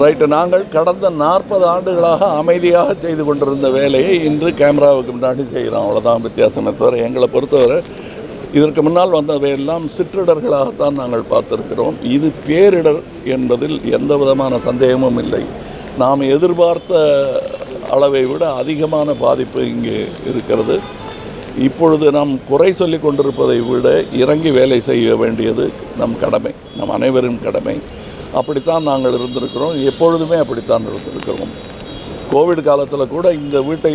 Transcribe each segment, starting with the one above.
Right. நாங்கள் கடந்த 40 ஆண்டுகளாக அமைதியாக செய்து கொண்டிருந்த வேலையை இன்று கேமராவுக்கு முன்னாடி செய்கிறோம். அவ்வளோதான் வித்தியாசமே தவிர எங்களை பொறுத்தவரை இதற்கு முன்னால் வந்தவையெல்லாம் சிற்றிடர்களாகத்தான் நாங்கள் பார்த்திருக்கிறோம். இது பேரிடர் என்பதில் எந்த விதமான சந்தேகமும் இல்லை. நாம் எதிர்பார்த்த அளவை விட அதிகமான பாதிப்பு இங்கே இருக்கிறது. இப்பொழுது நாம் குறை சொல்லி கொண்டிருப்பதை விட இறங்கி வேலை செய்ய வேண்டியது நம் கடமை, நம் அனைவரின் கடமை. அப்படித்தான் நாங்கள் இருந்திருக்கிறோம், எப்பொழுதுமே அப்படித்தான் இருந்திருக்கிறோம். கோவிட் காலத்தில் கூட இந்த வீட்டை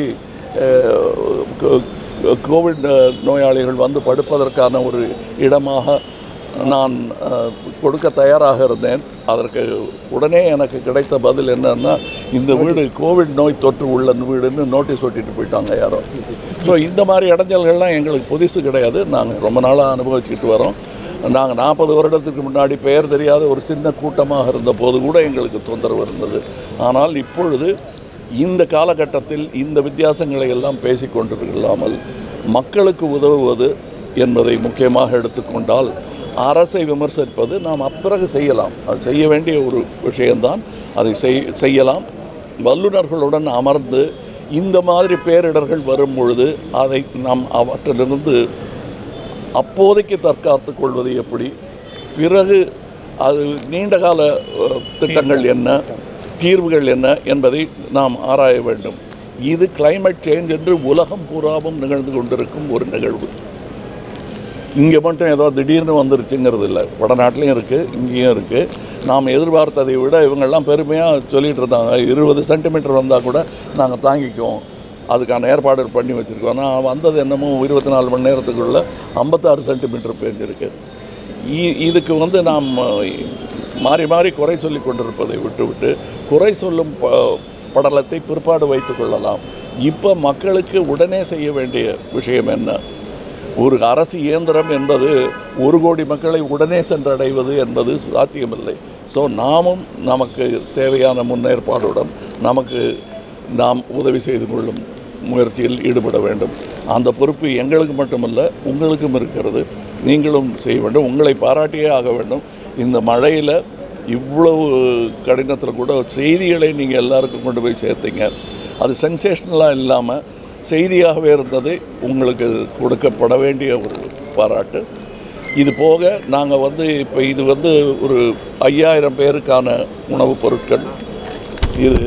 கோவிட் நோயாளிகள் வந்து படுப்பதற்கான ஒரு இடமாக நான் கொடுக்க தயாராக இருந்தேன். அதற்கு உடனே எனக்கு கிடைத்த பதில் என்னன்னா, இந்த வீடு கோவிட் நோய் தொற்று உள்ள வீடுன்னு நோட்டீஸ் ஒட்டிட்டு போயிட்டாங்க யாரோ. ஸோ இந்த மாதிரி இடைஞ்சல்கள்லாம் எங்களுக்கு புதுசு கிடையாது, நாங்கள் ரொம்ப நாளாக அனுபவிச்சுக்கிட்டு வரோம். நாங்கள் 40 வருடத்துக்கு முன்னாடி பெயர் தெரியாத ஒரு சின்ன கூட்டமாக இருந்த போது கூட எங்களுக்கு தொந்தரவு இருந்தது. ஆனால் இப்பொழுது இந்த காலகட்டத்தில் இந்த வித்தியாசங்களை எல்லாம் பேசிக்கொண்டிருக்கலாமல் மக்களுக்கு உதவுவது என்பதை முக்கியமாக எடுத்துக்கொண்டால் அரசை விமர்சிப்பது நாம் அப்பிறகு செய்யலாம். அது செய்ய வேண்டிய ஒரு விஷயம்தான், அதை செய்யலாம். வல்லுநர்களுடன் அமர்ந்து இந்த மாதிரி பேரிடர்கள் வரும் பொழுது அதை நாம் அவற்றிலிருந்து அப்போதைக்கு தற்காத்து கொள்வது எப்படி, பிறகு அது நீண்டகால திட்டங்கள் என்ன, தீர்வுகள் என்ன என்பதை நாம் ஆராய வேண்டும். இது கிளைமேட் சேஞ்ச் என்று உலகம் பூராவும் நிகழ்ந்து கொண்டிருக்கும் ஒரு நிகழ்வு. இங்கே மட்டும் ஏதோ திடீர்னு வந்துருச்சுங்கிறது இல்லை, வடநாட்டிலையும் இருக்குது, இங்கேயும் இருக்குது. நாம் எதிர்பார்த்ததை விட இவங்கெல்லாம் பெருமையாக சொல்லிகிட்டு இருந்தாங்க, 20 சென்டிமீட்டர் வந்தால் கூட நாங்கள் தாங்கிக்குவோம், அதுக்கான ஏற்பாடு பண்ணி வச்சுருக்கோம். ஆனால் வந்தது என்னமோ 24 மணி நேரத்துக்குள்ளே 56 சென்டிமீட்டர் பேஞ்சிருக்கு. இதுக்கு வந்து நாம் மாறி மாறி குறை சொல்லி கொண்டிருப்பதை விட்டுவிட்டு குறை சொல்லும் படலத்தை பிற்பாடு வைத்து கொள்ளலாம். இப்போ மக்களுக்கு உடனே செய்ய வேண்டிய விஷயம் என்ன? ஒரு அரசு இயந்திரம் என்பது 1 கோடி மக்களை உடனே சென்றடைவது என்பது சாத்தியமில்லை. ஸோ நாமும் நமக்கு தேவையான முன்னேற்பாடுடன் நாம் உதவி செய்து கொள்ளும் முயற்சியில் ஈடுபட வேண்டும். அந்த பொறுப்பு எங்களுக்கு மட்டுமல்ல, உங்களுக்கும் இருக்கிறது. நீங்களும் செய்ய வேண்டும். உங்களை பாராட்டியே ஆக வேண்டும். இந்த மழையில் இவ்வளவு கடினத்தில் கூட செய்திகளை நீங்கள் எல்லாருக்கும் கொண்டு போய் சேர்த்தீங்க. அது சென்சேஷனலாக இல்லாமல் செய்தியாகவே இருந்தது. உங்களுக்கு கொடுக்கப்பட வேண்டிய ஒரு பாராட்டு. இது போக நாங்கள் வந்து இப்போ இது வந்து ஒரு 5000 பேருக்கான உணவுப் பொருட்கள். இது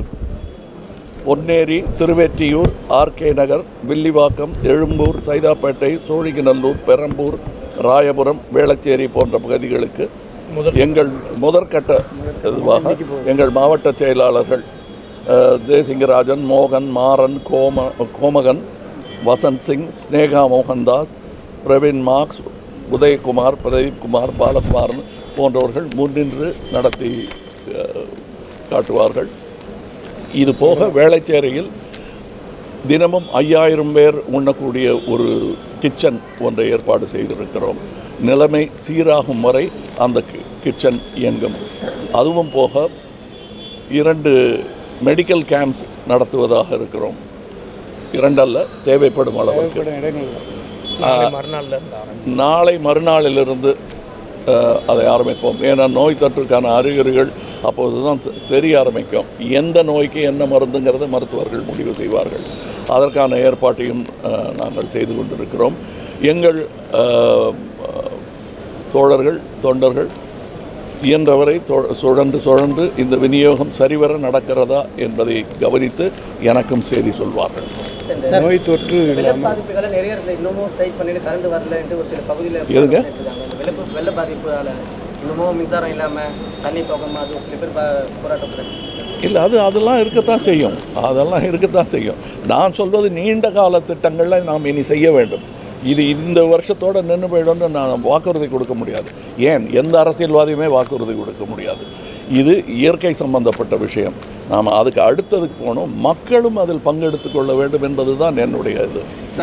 பொன்னேரி, திருவெற்றியூர், ஆர்கே நகர், வில்லிவாக்கம், எழும்பூர், சைதாப்பேட்டை, சோழிங்கநல்லூர், பெரம்பூர், ராயபுரம், வேளச்சேரி போன்ற பகுதிகளுக்கு எங்கள் முதற்கட்ட இதுவாக எங்கள் மாவட்ட செயலாளர்கள் தேசிங்கராஜன், மோகன், மாறன், கோமகன், வசந்த் சிங், ஸ்னேகா மோகன்தாஸ், பிரவீன் மார்க்ஸ், உதயகுமார், பிரதீப்குமார், பாலகுமார் போன்றவர்கள் முன்னின்று நடத்தி காட்டுவார்கள். இது போக வேளச்சேரியில் தினமும் 5000 பேர் உண்ணக்கூடிய ஒரு கிச்சன் ஒன்றை ஏற்பாடு செய்திருக்கிறோம். நிலைமை சீராகும் வரை அந்த கிச்சன் இயங்கும். அதுவும் போக 2 மெடிக்கல் கேம்ப்ஸ் நடத்துவதாக இருக்கிறோம். 2 அல்ல, தேவைப்படும் அளவுக்கு. நாளை மறுநாளிலிருந்து அதை ஆரம்பிப்போம். ஏன்னா நோய் தொற்றுக்கான அறிகுறிகள் அப்போது தான் தெரிய ஆரம்பிக்கும். எந்த நோய்க்கு என்ன மருந்துங்கிறத மருத்துவர்கள் முடிவு செய்வார்கள். அதற்கான ஏற்பாட்டையும் நாங்கள் செய்து கொண்டிருக்கிறோம். எங்கள் தோழர்கள், தொண்டர்கள் இயன்றவரை சுழன்று இந்த விநியோகம் சரிவர நடக்கிறதா என்பதை கவனித்து எனக்கும் செய்தி சொல்வார்கள். நோய் தொற்று எதுங்க வெள்ள பாதிப்புனால இன்னமும் மின்சாரம் இல்லாமல் தண்ணி போகாமல் அது சில பேர் போராட்டம் இல்லை, அதெல்லாம் இருக்கத்தான் செய்யும். நான் சொல்வது நீண்ட கால திட்டங்களை நாம் இனி செய்ய வேண்டும். இது இந்த வருஷத்தோடு நின்று போயிடும்னு நான் வாக்குறுதி கொடுக்க முடியாது. ஏன், எந்த அரசியல்வாதியுமே வாக்குறுதி கொடுக்க முடியாது. இது இயற்கை சம்பந்தப்பட்ட விஷயம். நாம் அதுக்கு அடுத்ததுக்கு போகணும். மக்களும் அதில் பங்கெடுத்து கொள்ள வேண்டும் என்பது தான் என்னுடைய இது.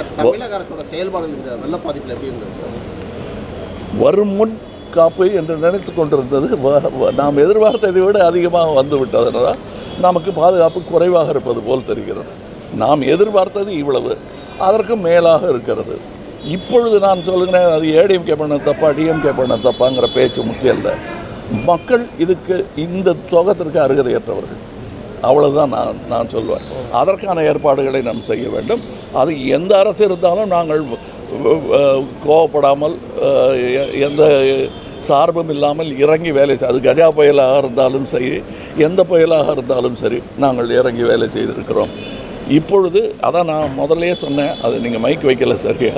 வரும் முன் காப்பு என்று நினைத்து கொண்டிருந்தது நாம் எதிர்பார்த்ததை விட அதிகமாக வந்து விட்டதனால நமக்கு பாதுகாப்பு குறைவாக இருப்பது போல் தெரிகிறது. நாம் எதிர்பார்த்தது இவ்வளவு, அதற்கும் மேலாக இருக்கிறது. இப்பொழுது நான் சொல்லுகிறேன், அது ஏடிஎம்கே பண்ண தப்பா டிஎம்கே பண்ண தப்பாங்கிற பேச்சு முக்கியம் இல்லை. மக்கள் இதுக்கு இந்த துவக்கத்திற்கு அருகதையற்றவர்கள். அவ்வளவுதான் நான் சொல்லுவேன். அதற்கான ஏற்பாடுகளை நாம் செய்ய வேண்டும். அது எந்த அரசு இருந்தாலும் நாங்கள் கோவப்படாமல் எந்த சார்பும் இல்லாமல் இறங்கி வேலை அது கஜா புயலாக இருந்தாலும் சரி, எந்த புயலாக இருந்தாலும் சரி, நாங்கள் இறங்கி வேலை செய்திருக்கிறோம். இப்பொழுது அதான் நான் முதல்லையே சொன்னேன், அது நீங்கள் மைக் வைக்கல சரியா.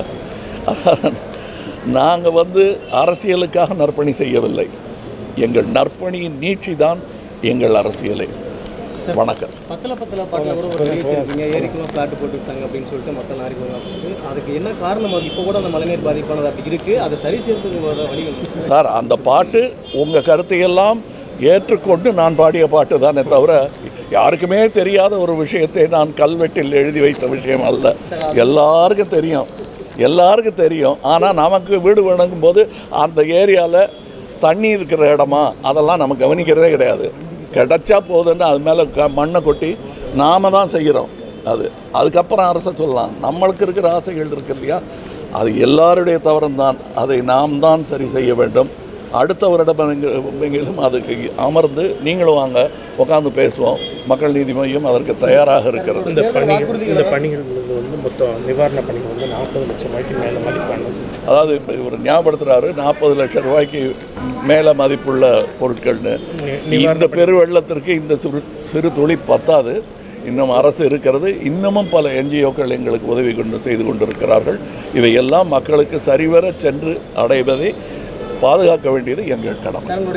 நாங்கள் அரசியலுக்காக நற்பணி செய்யவில்லை. எங்கள் நற்பணியின் நீட்சி தான் எங்கள் அரசியலை. வணக்கம். பத்தல பாட்டில் கூட ஒரு ரீச் ஏரிக்கெல்லாம் ஃப்ளாட் போட்டுருக்காங்க அப்படின்னு சொல்லிட்டு மக்கள் நாரிக்கு அதுக்கு என்ன காரணம்? அது இப்போ கூட அந்த மழைநீர் பாதிப்பானது அப்படி இருக்குது, அதை சரி செய்யறதுக்கு வழி சார், அந்த பாட்டு உங்கள் கருத்தையெல்லாம் ஏற்றுக்கொண்டு நான் பாடிய பாட்டு தானே தவிர யாருக்குமே தெரியாத ஒரு விஷயத்தை நான் கல்வெட்டில் எழுதி வைத்த விஷயம் அல்ல. எல்லாருக்கும் தெரியும். ஆனால் நமக்கு வீடு வேணுங்கும் போது அந்த ஏரியாவில் தண்ணி இருக்கிற இடமா அதெல்லாம் நம்ம கவனிக்கிறதே கிடையாது. கிடைச்சா போதுன்னு அது மேலே மண்ணை கொட்டி நாம் தான் செய்கிறோம். அதுக்கப்புறம் அரசை சொல்லலாம். நம்மளுக்கு இருக்கிற ஆசைகள் இருக்கு இல்லையா, அது எல்லாருடைய தவறும் தான். அதை நாம் தான் சரி செய்ய வேண்டும். அடுத்தவரிடமெங்கிலும் அதுக்கு அமர்ந்து நீங்களும் வாங்க, உட்காந்து பேசுவோம். மக்கள் நீதி மையம் அதற்கு தயாராக இருக்கிறது. இந்த பணிகள் மொத்தம் நிவாரண பணிகள் 40 லட்சம் ரூபாய்க்கு மேலே மதிப்பான, அதாவது இப்போ இவர் ஞாபகப்படுத்துகிறாரு 40 லட்சம் ரூபாய்க்கு மேலே மதிப்புள்ள பொருட்கள்னு. இந்த பெருவெள்ளத்திற்கு இந்த சிறு துளி பத்தாது. இன்னும் அரசு இருக்கிறது. இன்னமும் பல என்ஜிஓக்கள் எங்களுக்கு உதவி செய்து கொண்டிருக்கிறார்கள். இவையெல்லாம் மக்களுக்கு சரிவர சென்று அடைவதை பாதுகாக்க வேண்டியது எங்கள் கடமை.